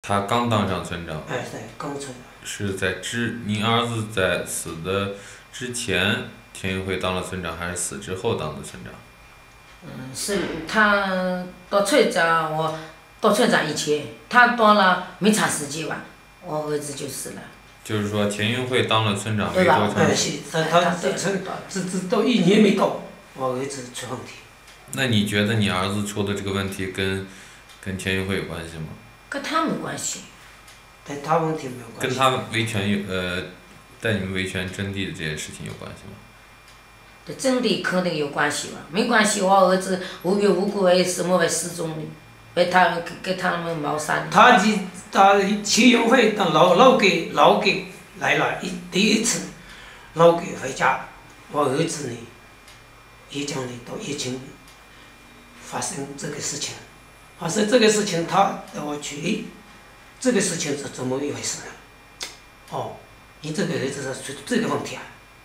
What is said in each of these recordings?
他刚当上村长。 哎，对，刚村长。 是在您儿子在死的之前，田运会当了村长，还是死之后当的村长？ 是他当村长，我当村长以前，他当了没长时间吧，我儿子就死了。 就是说，田运会当了村长没多长时间。 他这都1年没到，我儿子出问题。 那你觉得你儿子出的这个问题跟田运会有关系吗？ 跟他没关系。 跟他问题没有关系。 跟他维权带你们维权征地的这件事情有关系吗？ 这征地肯定有关系吧？没关系，我儿子无缘无故为什么会失踪的？被他给他们谋杀的。 他田运会到老给来了第一次，老给回家，我儿子呢，也讲呢到疫情发生这个事情，发生这个事情他带我去，这个事情是怎么一回事呢？哦，你这个儿子是出这个问题啊？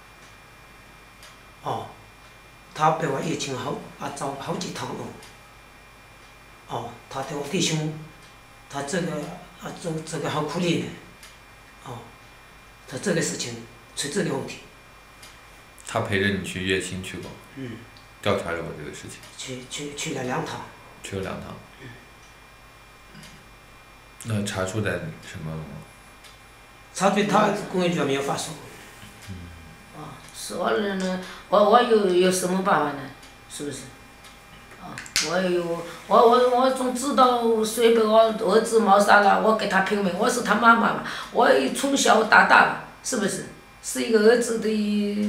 哦，他被我疫情后找好几趟哦。哦，他对我弟兄，他这个好可怜的，哦，他这个事情出这个问题。 他陪着你去乐清去过？调查了过这个事情。去了2趟。 去了2趟。那查出来什么了吗？ 查出他公安局没有发说。 是我呢，我有什么办法呢？是不是？我总知道谁被我儿子谋杀了，我给他拼命，我是他妈妈嘛，我从小到大，是不是？是一个儿子的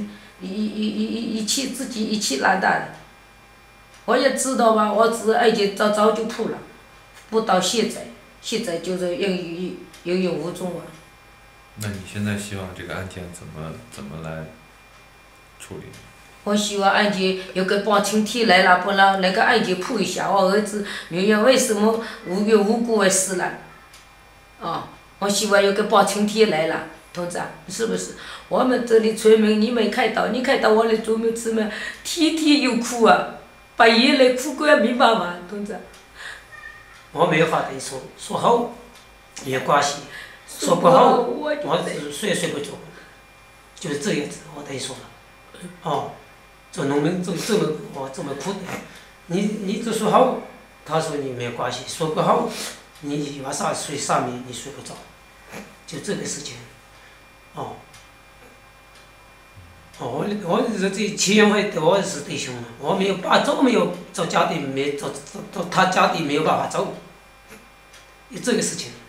自己一起长大的。我也知道吧，我这案件早就破了，不到现在就是有勇无终啊。 那你现在希望这个案件怎么来处理？ 我希望案件有个帮青天来了，把那个案件破一下。我儿子圆圆为什么无缘无故的死了？我希望有个帮青天来了，同志，是不是？我们这里村民，你没看到，我的村民天天有哭啊，把眼泪哭过也没办法，同志。 我没有话跟你说，说好没有关系，说不好我睡也睡不着，就是这样子，我跟你说了。做农民这么苦的，你这说好，他说你没有关系；说不好，你晚上睡上面你睡不着，就这个事情。我这田运会对我是弟兄嘛，我没有走没有走家里没走他家里没有办法走，有这个事情。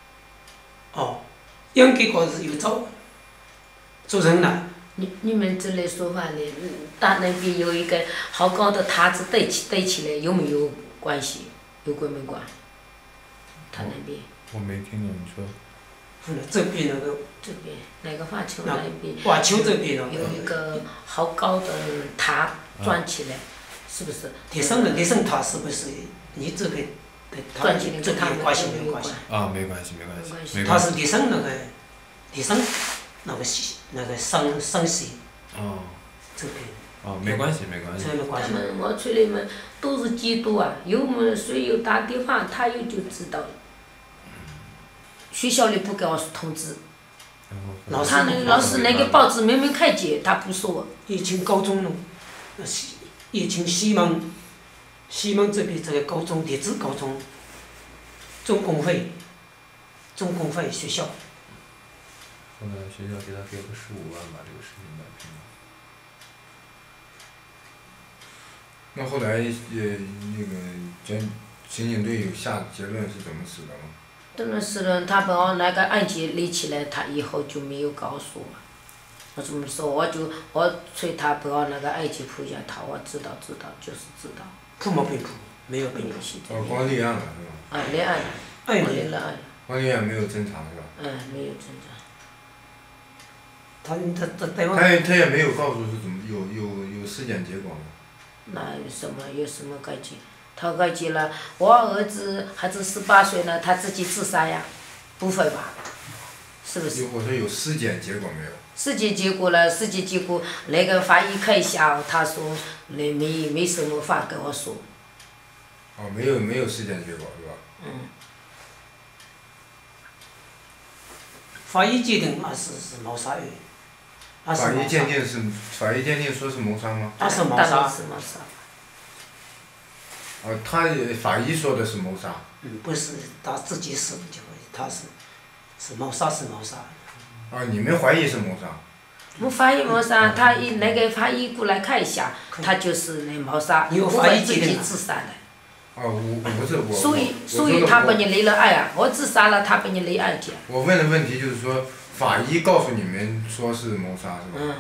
应该过是有走，做人呢。 你们这里说话呢，大那边有一个好高的塔子堆起来，有没有关系？有关没关？他那边。 我没听懂你说。 这边那个。 这边那个华侨那边。 华侨这边有一个好高的塔转起来，是不是？ 地上塔是不是？你这个转起来这个有关系没有关系？ 没关系。 他是地上那个山西。这边。 没关系。 他们我村里面都是基督啊，谁有打电话，他就知道了。学校里不给我通知。老师那个报纸明明看见，他不说。 疫情高中了，疫情西门这边这个高中电子高中，中公会学校。 后来学校给他给了15万把这个事情摆平了。 那后来那个刑警队有下结论是怎么死的吗？ 怎么死的？他把我那个案件立起来，他以后就没有告诉我。我怎么说？我催他把我那个案件破一下，我知道，就是知道。 破没被破？没有被破。 光立案了是吧？ 立案了。立了案了。 光立案没有侦查是吧？ 没有侦查。 他也没有告诉是怎么有尸检结果吗？ 那有什么改进？他改进了，我儿子还是18岁呢，他自己自杀呀，不会吧？是不是？ 我说有尸检结果没有？ 尸检结果了，那个法医看一下，他说没什么话跟我说。 没有尸检结果是吧？ 法医鉴定那是谋杀案，那是法谋杀。 医鉴定说是谋杀吗？ 那是谋杀。 当然是谋杀。 法医说的是谋杀。 不是他自己死的就可以，他是谋杀是谋杀。 你们怀疑是谋杀？ 我法医谋杀，他那个法医过来看一下，他就是那谋杀，不会自己自杀的。 我不是我。 所以他把你立了案啊！我自杀了，他把你立案去。 我问的问题就是说，法医告诉你们说是谋杀是吧？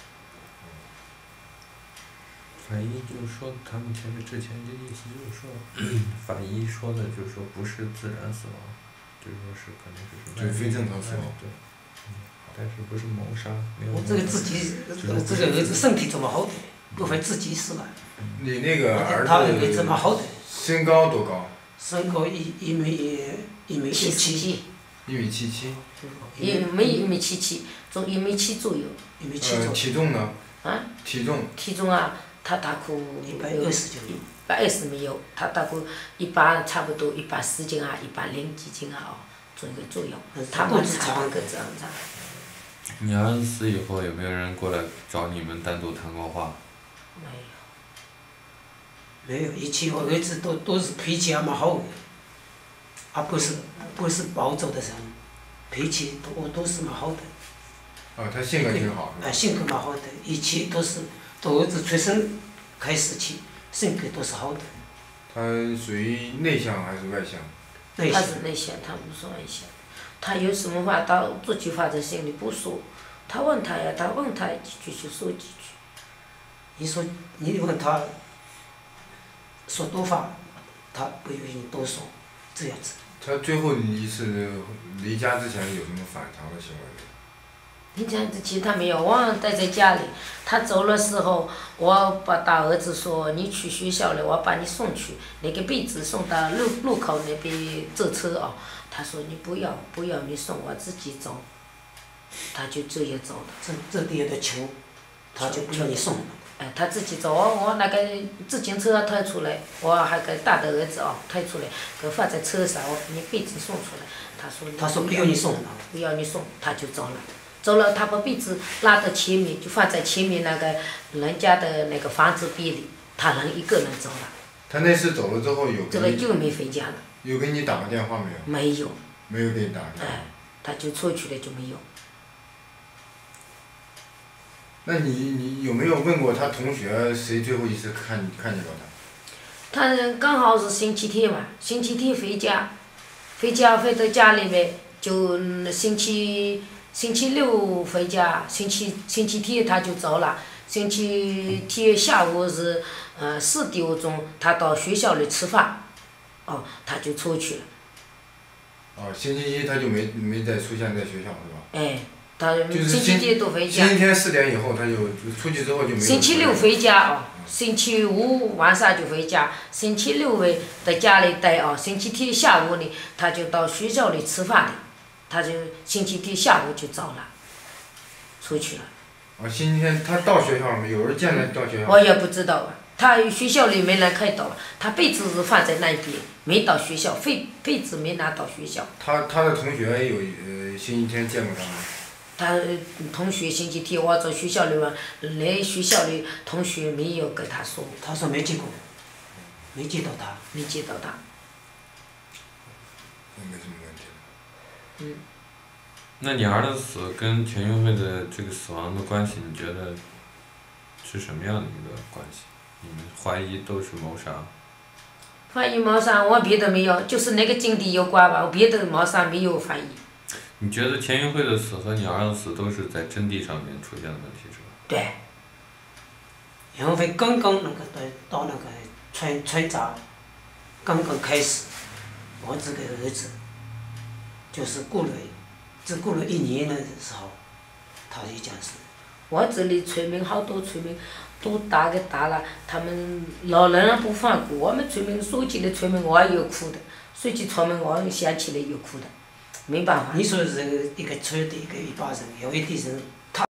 法医就是说，他们之前的意思就是说，法医说的就是说不是自然死亡，就是说是可能就是非正常死亡。 对。但是不是谋杀。 我这个儿子身体这么好的，不会自己死了。 你那个儿他认为这么好的。 身高多高？ 身高1米77。 1.77米。 没1.77米，从1.7米左右。 1.7米左右。 体重呢？体重。 体重啊，他大概 120就有。 120没有，他大概差不多140斤啊，100几斤啊左右。他们差不多这样子。 你儿子死以后，有没有人过来找你们单独谈过话？ 没有，以前我儿子都是脾气还蛮好的，不是暴躁的人，脾气都是蛮好的。 他性格挺好。 性格蛮好的，以前都儿子出生开始起，性格都是好的。 他属于内向还是外向？ 他是内向，他不是外向。他有什么话，他自己放在心里不说。他问他几句就说几句。 你问他说多话，他不愿意多说，这样子。 他最后一次离家之前有什么反常的行为没有？ 离家之前他没有，我待在家里。他走的时候，我把大儿子说：“你去学校了，我把你送去，那个鼻子送到路口那边坐车啊。”他说：“你不要你送，我自己走。”他就这样走的。 这里有点穷，他就不要你送。 他自己走，我那个自行车推出来，我还给大的儿子推出来，给放在车上，我给你鼻子送出来。他说不要你送。 不要你送，他就走了。走了，他把鼻子拉到前面，就放在前面那个人家的那个房子边里，他人一个人走了。 他那次走了之后走了就没回家了。 有给你打过电话没有？ 没有。 没有给你打电话。 他就出去了就没有。 那你有没有问过他同学谁最后一次看见过他？他刚好是星期天嘛，星期天回到家里面，就星期六回家，星期天他就走了。星期天下午是4点多钟，他到学校里吃饭，他就出去了。 星期一他就没再出现在学校是吧？ 他星期天都回家。 星期天4点以后他就出去之后就没有。 星期六回家星期五晚上就回家，星期六在家里待星期天下午呢，他就到学校里吃饭了，他就星期天下午就走了，出去了。 星期天他到学校了没有？有人见他到学校？ 我也不知道他学校里没人看到，他被子是放在那边，没到学校，被子没拿到学校。 他的同学有星期天见过他吗？ 他同学星期天我在学校里嘛，来学校里同学没有跟他说。 他说没见过，没见到他。 没见到他。 没什么问题了。 那你儿子死跟田运会的这个死亡的关系，你觉得是什么样的一个关系？你们怀疑都是谋杀？ 怀疑谋杀，我别的没有，就是那个经历有关吧，我别的谋杀没有怀疑。 你觉得田运会的死和你儿子死都是在阵地上面出现的问题是吧？ 对。 因为刚刚到那个村长，刚刚开始，我这个儿子，就是只过了1年的时候，他就讲是。 我这里村民好多村民都打了，他们老人不放过，我们村民说起来村民我也有哭的，说起村民我想起来有哭的。没办法。 你说这个一个村的一帮人，有一点人